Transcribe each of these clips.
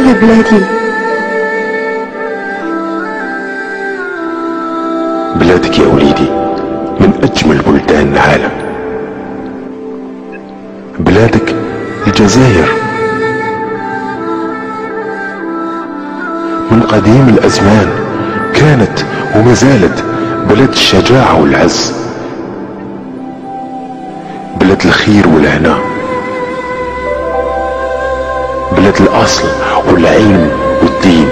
هذا بلادي. بلادك يا وليدي من أجمل بلدان العالم. بلادك الجزائر من قديم الأزمان كانت وما زالت بلد الشجاعة والعز، بلد الخير والهنا، بلد الأصل والعلم والدين.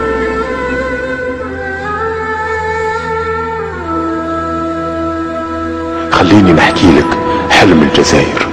خليني نحكي لك حلم الجزائر.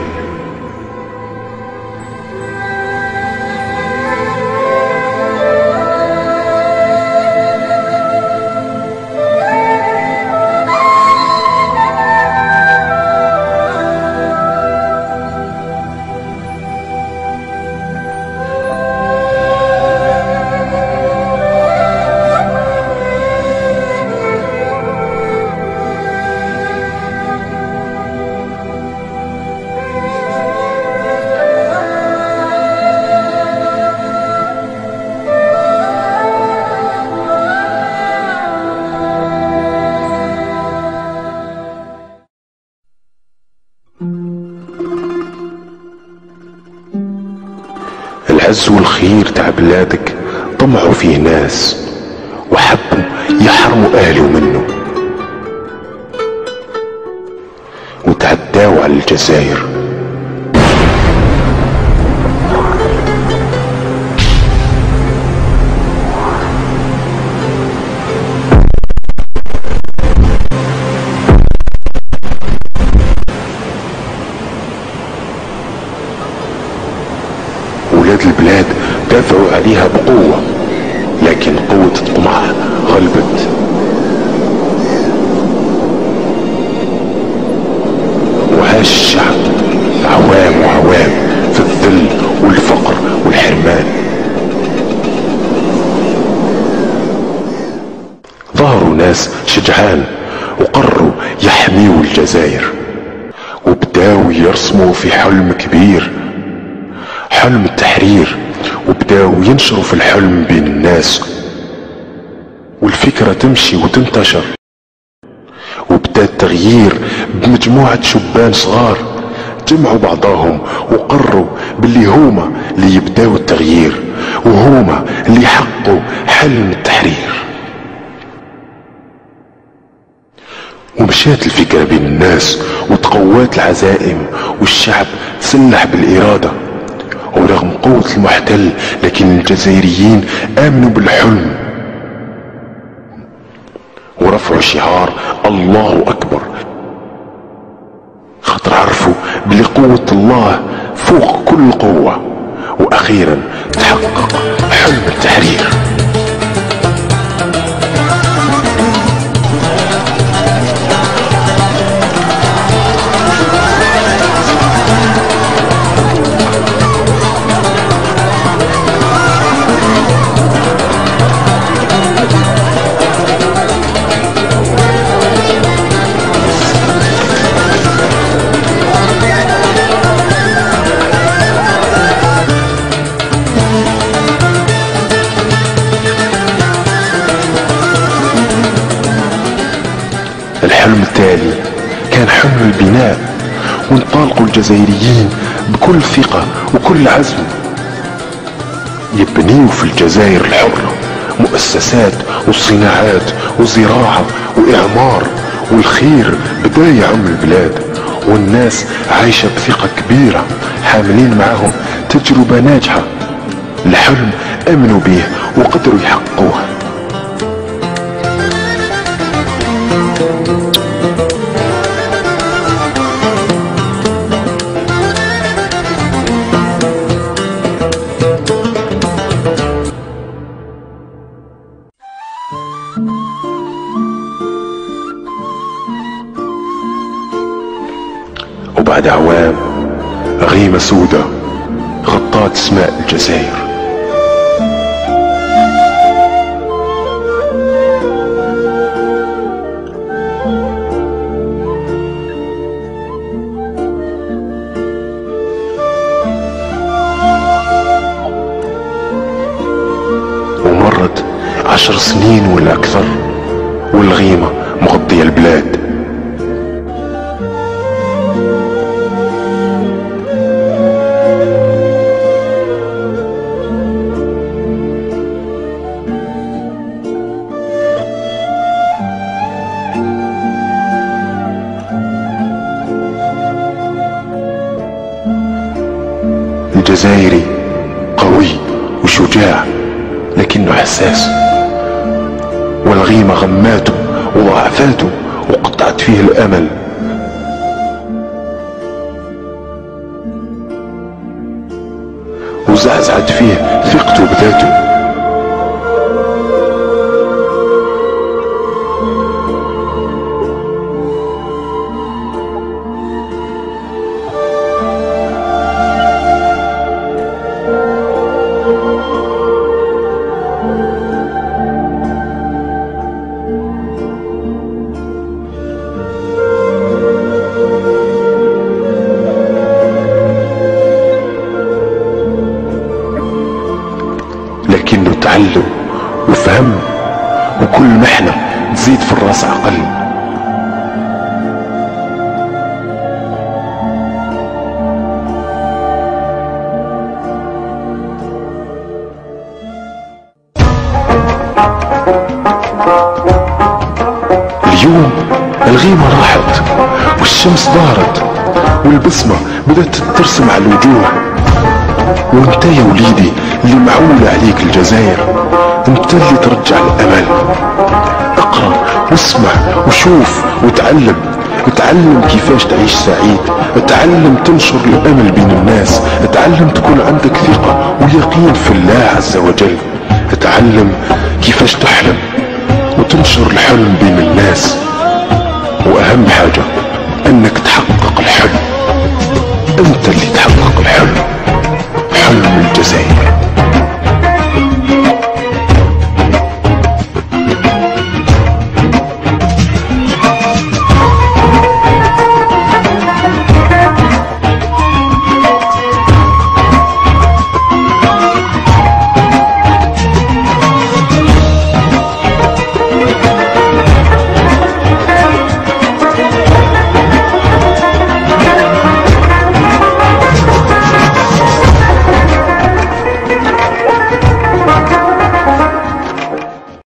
العز والخير تاع بلادك طمعوا فيه ناس وحبوا يحرموا اهله منه وتعداوا على الجزائر. ولاد البلاد دافعوا عليها بقوة، لكن قوة الطمع غلبت. وعاش الشعب عوام وعوام في الذل والفقر والحرمان. ظهروا ناس شجعان وقرروا يحميوا الجزائر، وبداوا يرسموا في حلم كبير، حلم التحرير، وبداوا ينشروا في الحلم بين الناس، والفكرة تمشي وتنتشر. وبدا التغيير بمجموعة شبان صغار جمعوا بعضهم وقرروا باللي هما اللي يبداوا التغيير، وهما اللي يحققوا حلم التحرير. ومشات الفكرة بين الناس وتقوات العزائم، والشعب تسلح بالإرادة. ورغم قوة المحتل لكن الجزائريين آمنوا بالحلم ورفعوا شعار الله أكبر، خاطر عرفوا بلي قوة الله فوق كل قوة. وأخيرا تحقق حلم التحرير. الحلم التالي كان حلم البناء، وانطلقوا الجزائريين بكل ثقة وكل عزم يبنيوا في الجزائر الحرة مؤسسات وصناعات وزراعة وإعمار، والخير بدا يعم البلاد، والناس عايشة بثقة كبيرة حاملين معهم تجربة ناجحة. الحلم آمنوا به وقدروا يحققوه. وبعد أعوام غيمة سودة غطت سماء الجزائر. 10 سنين ولا اكثر، والغيمة مغطية البلاد. الجزائري قوي وشجاع لكنه حساس، والغيمة غماته وضعفاته وقطعت فيه الأمل. وزعزعت فيه ثقته بذاته. لكنه تعلم وفهم، وكل محنة تزيد في الراس عقل. اليوم الغيمة راحت والشمس ظهرت والبسمة بدأت ترسم على الوجوه. وانت يا وليدي اللي معول عليك الجزائر، انت اللي ترجع الامل. اقرأ واسمع وشوف وتعلم. اتعلم كيفاش تعيش سعيد، اتعلم تنشر الامل بين الناس، اتعلم تكون عندك ثقة ويقين في الله عز وجل، اتعلم كيفاش تحلم وتنشر الحلم بين الناس. واهم حاجة انك تحقق الحلم، انت اللي تحقق الحلم، حلم الجزائر.